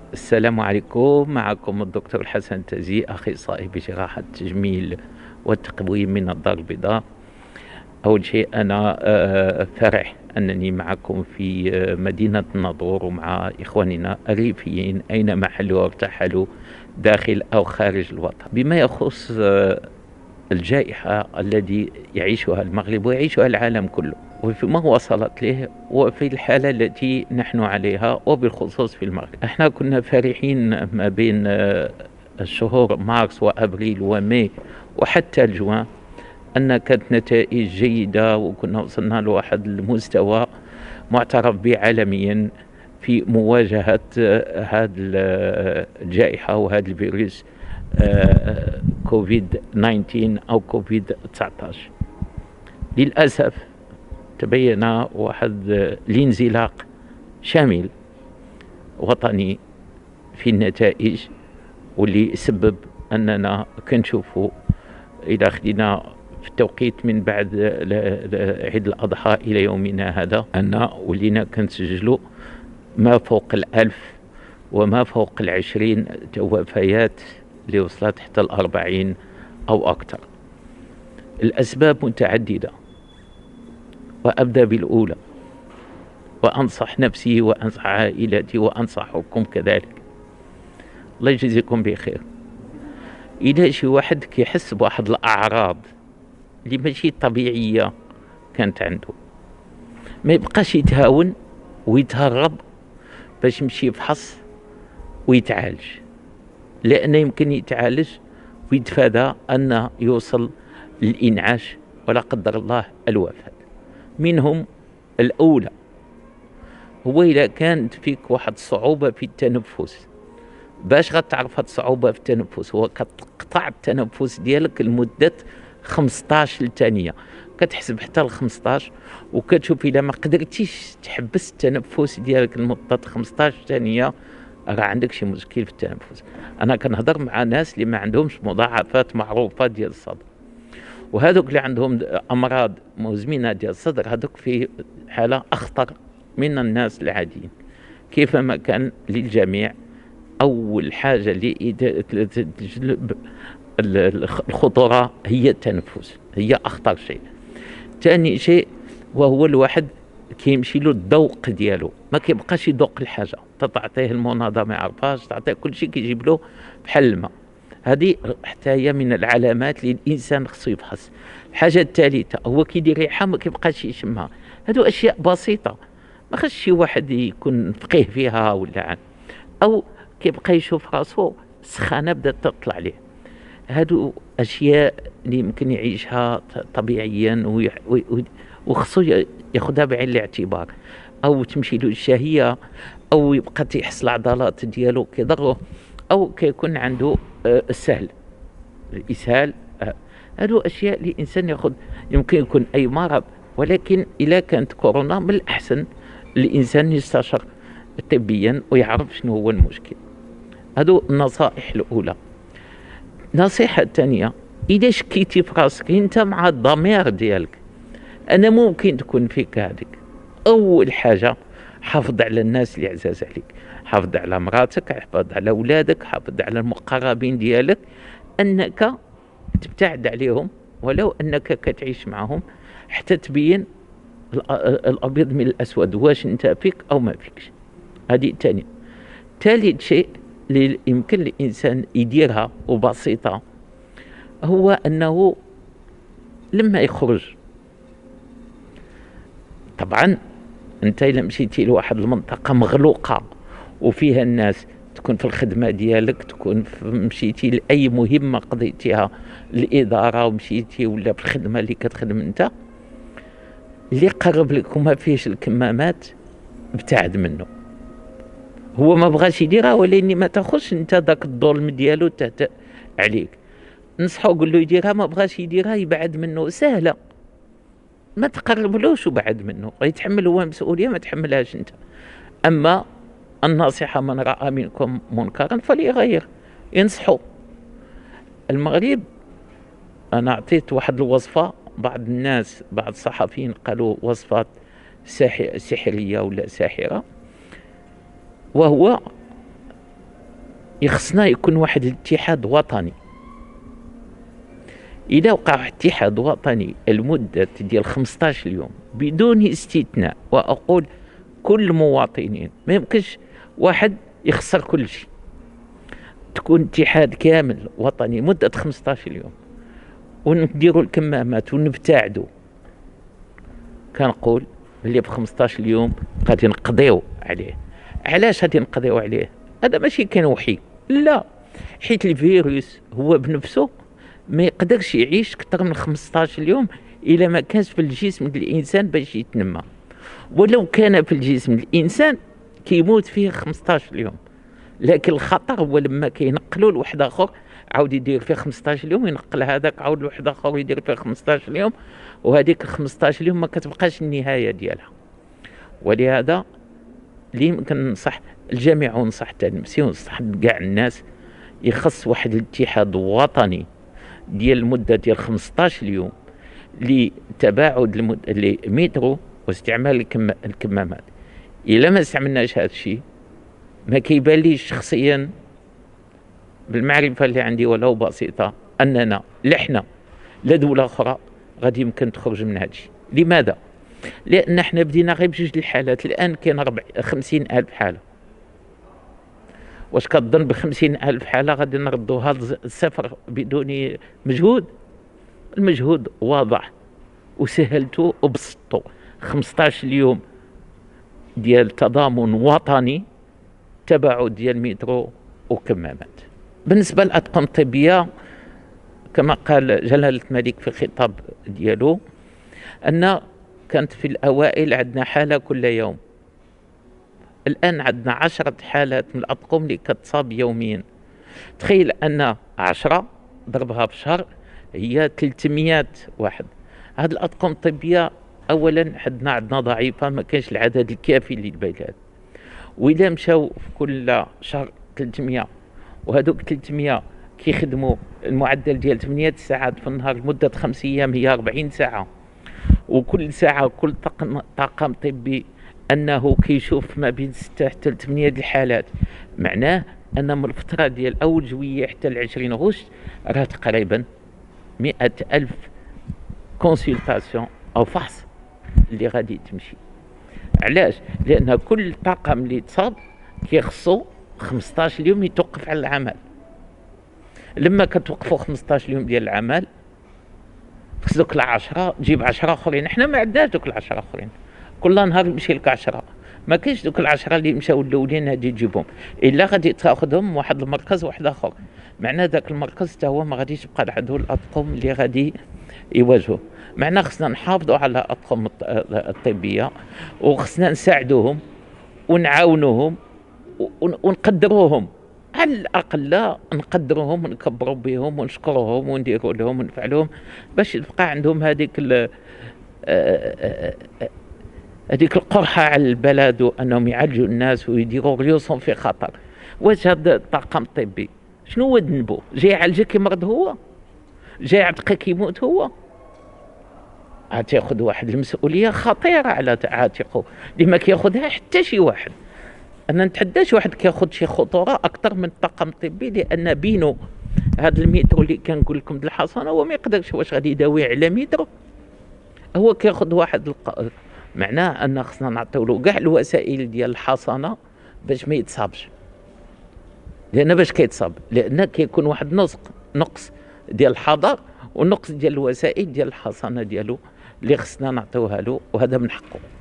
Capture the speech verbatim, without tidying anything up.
السلام عليكم. معكم الدكتور حسن تزي، أخصائي بجراحة التجميل والتقويم من الدار البيضاء. أول شيء أنا آه، فرح أنني معكم في آه، مدينة الناظور ومع إخواننا الريفيين أينما حلوا وارتحلوا داخل أو خارج الوطن. بما يخص آه، الجائحة الذي يعيشها المغرب ويعيشها العالم كله وفيما وصلت له وفي الحالة التي نحن عليها وبالخصوص في المغرب. احنا كنا فرحين ما بين آه، الشهور مارس وأبريل وماي وحتى الجوان أن كانت نتائج جيدة، وكنا وصلنا لواحد المستوى معترف به عالميا في مواجهة هذه الجائحة وهذا الفيروس آه، كوفيد تسعة عشر أو كوفيد تسعة عشر. للأسف تبين واحد الانزلاق شامل وطني في النتائج، واللي سبب أننا كنشوفوا إذا خدينا في التوقيت من بعد عيد الأضحى إلى يومنا هذا أن ولينا كنسجلوا ما فوق الألف وما فوق العشرين وفيات اللي وصلت حتى الأربعين أو أكثر. الأسباب متعددة، وأبدأ بالأولى، وأنصح نفسي وأنصح عائلتي وأنصحكم كذلك. الله يجزيكم بخير. إذا شي واحد كيحس بواحد الأعراض اللي ماشي طبيعية كانت عنده، ما يبقاش يتهاون ويتهرب باش يمشي يفحص ويتعالج، لأنه يمكن يتعالج ويتفادى أن يوصل للإنعاش ولا قدر الله الوفاة. منهم الأولى هو إذا كانت فيك واحد صعوبة في التنفس. باش غتعرف هاد الصعوبة في التنفس؟ هو كتقطع التنفس ديالك لمدة خمسطاش ثانية، كتحسب حتى ل خمسطاش وكتشوف إذا ما قدرتيش تحبس التنفس ديالك لمدة خمسطاش ثانية راه عندك شي مشكل في التنفس. أنا كنهضر مع ناس اللي ما عندهمش مضاعفات معروفة ديال الصدر، وهذوك اللي عندهم أمراض مزمنة ديال الصدر هذوك في حالة أخطر من الناس العاديين. كيفما كان للجميع أول حاجة اللي تجلب الخطورة هي التنفس، هي أخطر شيء. ثاني شيء وهو الواحد كيمشي له الذوق ديالو، ما كيبقاش يذوق الحاجة، تعطيه المناضة ما يعرفهاش، تعطيه كل شيء كيجيب له بحال الماء. هذه حتى هي من العلامات اللي الإنسان خصو يفحص. الحاجة الثالثة هو كيدير ريحة ما كيبقاش يشمها. هادو أشياء بسيطة ما خصش شي واحد يكون فقيه فيها ولا، أو كيبقى يشوف راسو السخانة بدات تطلع عليه. هادو أشياء اللي يمكن يعيشها طبيعيا وخصو ياخدها بعين الاعتبار. أو تمشي له الشهية، أو يبقى تيحس العضلات ديالو كيضرو، أو كيكون عنده السهل الإسهال. هادو أشياء اللي الإنسان ياخد. يمكن يكون أي مرض، ولكن إذا كانت كورونا من الأحسن الإنسان يستشر طبيا ويعرف شنو هو المشكل. هادو النصائح الأولى. النصيحة الثانية، إذا شكيتي في راسك أنت مع الضمير ديالك أنا ممكن تكون فيك هذيك، أول حاجة حافظ على الناس اللي عزاز عليك، حافظ على مراتك، حافظ على أولادك، حافظ على المقربين ديالك، أنك تبتعد عليهم ولو أنك كتعيش معهم حتى تبين الأبيض من الأسود، واش أنت فيك أو ما فيكش. هذه الثانية. ثالث شيء اللي يمكن الإنسان يديرها وبسيطة هو أنه لما يخرج، طبعا أنت إذا مشيتي لواحد المنطقة مغلوقة وفيها الناس، تكون في الخدمة ديالك، تكون مشيتي لأي مهمة قضيتيها الإدارة ومشيتي، ولا في الخدمة اللي كتخدم أنت، اللي قرب لك وما فيهش الكمامات ابتعد منه. هو ما بغاش يديرها، ولكن ما تاخذش انت داك الظلم ديالو تحت عليك. نصحو قول له يديرها، ما بغاش يديرها يبعد منه، سهله، ما تقربلوش وبعد منه، يتحمل هو المسؤوليه، ما تحملهاش انت. اما النصيحه من راى منكم منكرا فليغير، ينصحوا. المغرب انا اعطيت واحد الوصفه، بعض الناس بعض الصحفيين قالوا وصفات سحريه ولا ساحره، وهو يخصنا يكون واحد الاتحاد وطني. إذا وقع واحد اتحاد وطني المدة ديال خمسطاش يوم بدون استثناء، وأقول كل المواطنين، ما يمكنش واحد يخسر كل شيء، تكون اتحاد كامل وطني مدة خمسطاش يوم، ونديروا الكمامات ونبتعدوا. كنقول بلي ب خمسطاش يوم غادي نقضيو عليه. علاش غادي نقضيو عليه؟ هذا ماشي كنوحي، لا، حيت الفيروس هو بنفسه ما يقدرش يعيش اكثر من خمسطاش يوم الا ما كانش في الجسم ديال الانسان باش يتنمى. ولو كان في الجسم الانسان كيموت فيه خمسطاش يوم، لكن الخطر هو لما كينقلوا لواحد اخر عاود يدير فيه خمسطاش يوم، ينقل هذاك عاود لواحد اخر يدير فيه خمسطاش يوم، وهذيك خمسطاش يوم ما كتبقاش النهايه ديالها. ولهذا اللي يمكن ننصح الجميع، ونصح حتى نفسي ونصح كاع الناس، يخص واحد الاتحاد وطني ديال المده ديال خمسطاش يوم لتباعد المترو واستعمال الكمامات. الا ما استعملناش هذا الشيء ما كيبان ليش شخصيا بالمعرفه اللي عندي ولو بسيطه اننا لا حنا لا دوله اخرى غادي يمكن تخرج من هذا الشيء. لماذا؟ لان احنا بدينا غير بجوج الحالات، الان كاين خمسين الف حاله. واش كتظن بخمسين ألف حالة غادي نردوها للصفر بدون مجهود؟ المجهود واضح وسهلته وبسطته. خمسطاش يوم ديال تضامن وطني، تباعد ديال المترو وكمامات. بالنسبة للأطقم الطبية كما قال جلالة الملك في الخطاب ديالو أن كانت في الأوائل عندنا حالة كل يوم، الآن عندنا عشرة حالات من الأطقم اللي كتصاب يوميا. تخيل أن عشرة ضربها بشهر هي ثلاثمائة واحد. هاد الأطقم الطبية أولا عندنا عندنا ضعيفة، ما كانش العدد الكافي للبلاد، وإذا مشاو في كل شهر ثلاثمائة، وهذوك ثلاثمائة كيخدموا المعدل ديال ثمانية ساعات في النهار لمدة خمس أيام هي أربعين ساعة، وكل ساعة كل طاقم طاقم طبي انه كيشوف ما بين ستة حتى ثمانية ديال الحالات. معناه ان من الفتره ديال اول جويه حتى العشرين غشت راه تقريبا مئة الف كونسلطاسيون او فحص اللي غادي تمشي. علاش؟ لان كل طاقم اللي تصاب كيخصو خمسطاش يوم يتوقف على العمل. لما كتوقفوا خمسطاش يوم ديال العمل خص دوك العشرة تجيب عشرة اخرين. حنا ما عندناش دوك العشرة اخرين، كل نهار يمشي لك عشرة، ما كاينش دوك العشرة اللي مشاو الاولين هادي تجيبهم، الا غادي تاخذهم واحد المركز واحد اخر. معناه ذاك المركز حتى هو ما غاديش يبقى عنده الاطقم اللي غادي يواجهوا. معناه خصنا نحافظوا على الاطقم الطبيه، وخصنا نساعدوهم ونعاونوهم ونقدروهم، على الاقل لا نقدروهم ونكبروا بهم ونشكروهم ونديروا لهم ونفعلوهم باش تبقى عندهم هذيك هذيك القرحة على البلد، وأنهم يعالجوا الناس ويديروا ريوسهم في خطر. واش هذا الطاقم الطبي شنو هو ذنبو؟ جاي يعالجك يمرض هو؟ جاي يعتقك يموت هو؟ عاد تاخذ واحد المسؤولية خطيرة على عاتقه اللي ما كياخذها حتى شي واحد. أنا نتحداش واحد كياخذ شي خطورة أكثر من الطاقم الطبي، لأن بينو هذا المترو اللي كنقول لكم د الحصانة هو ما يقدرش، واش غادي يداوي على مترو؟ هو كياخذ واحد الق... معناه ان خصنا نعطيو له كاع الوسائل ديال الحصانه باش ما يتصابش. لان باش كيتصاب؟ لان كيكون واحد نسق نقص ديال الحذر ونقص ديال الوسائل ديال الحصانه ديالو اللي خصنا نعطيوها له، وهذا من حقه.